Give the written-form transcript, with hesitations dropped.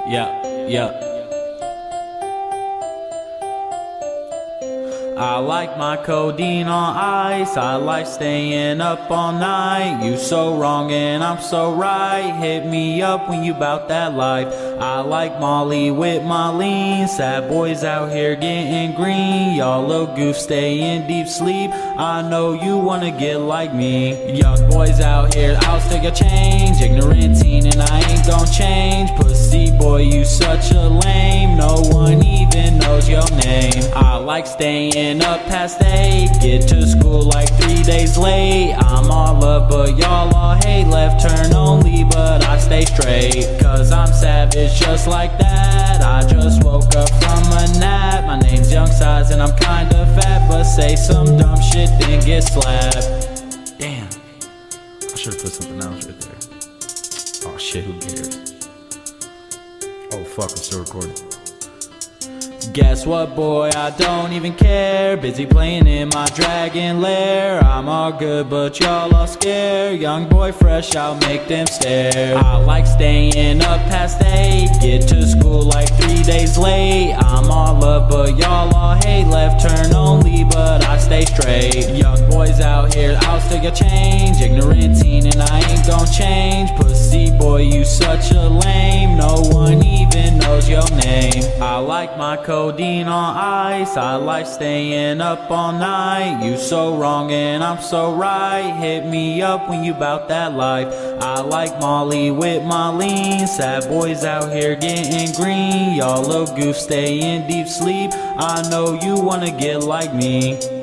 Yeah. I like my codeine on ice, I like staying up all night. You so wrong and I'm so right, hit me up when you bout that life. I like Molly with my lean, sad boys out here getting green. Y'all little goofs stay in deep sleep, I know you wanna get like me. Young boys out here, I'll stick a change, ignorant teen and I ain't gon' change. Pussy boy, you such a lame, no one even knows your name. I like staying up past 8, get to school like 3 days late. I'm all love but y'all all hate, left turn only but I stay straight. Cause I'm savage just like that, I just woke up from a nap. My name's Young Size and I'm kinda fat, but say some dumb shit then get slapped. Damn, I should've put something else right there. Oh shit, who cares? Oh fuck, I'm still recording. Guess what boy, I don't even care, busy playing in my dragon lair. I'm all good but y'all all scared, young boy fresh, I'll make them stare. I like staying up past 8, get to school like 3 days late. I'm all love but y'all all hate, left turn only but I stay straight. Young boys out here, I'll stick a change, ignorant teen and I ain't gon' change. Pussy boy, you such a lame, no one even knows your name. I like my codeine on ice, I like staying up all night. You so wrong and I'm so right, hit me up when you bout that life. I like Molly with my lean, sad boys out here getting green. Y'all little goofs stay in deep sleep, I know you wanna get like me.